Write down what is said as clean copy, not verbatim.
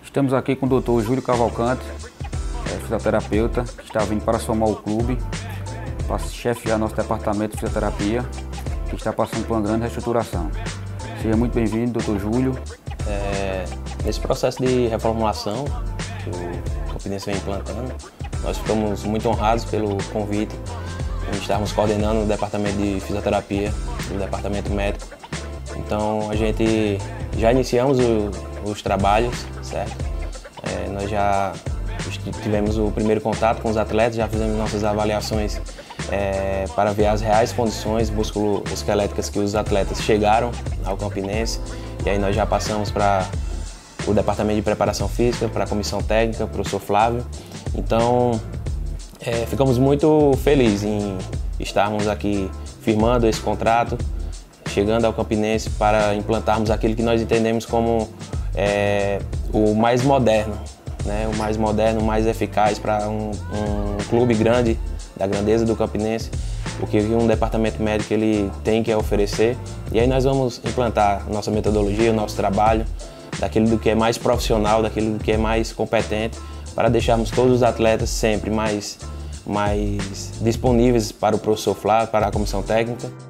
Estamos aqui com o Dr. Júlio Cavalcante, fisioterapeuta, que está vindo para somar o clube, para chefiar nosso departamento de fisioterapia, que está passando por uma grande reestruturação. Seja muito bem-vindo, Dr. Júlio. Nesse processo de reformulação que o Campinense vem implantando, nós ficamos muito honrados pelo convite de estarmos coordenando o departamento de fisioterapia do departamento médico. Então a gente já iniciamos os trabalhos, certo? Nós já tivemos o primeiro contato com os atletas, já fizemos nossas avaliações para ver as reais condições musculoesqueléticas que os atletas chegaram ao Campinense. E aí nós já passamos para o departamento de preparação física, para a comissão técnica, para o professor Flávio. Então ficamos muito felizes em estarmos aqui firmando esse contrato, chegando ao Campinense para implantarmos aquilo que nós entendemos como o mais moderno, né? O mais moderno, o mais eficaz para um clube grande, da grandeza do Campinense, o que um departamento médico ele tem que oferecer. E aí nós vamos implantar a nossa metodologia, o nosso trabalho, daquilo do que é mais profissional, daquilo do que é mais competente, para deixarmos todos os atletas sempre mais disponíveis para o professor Flávio, para a comissão técnica.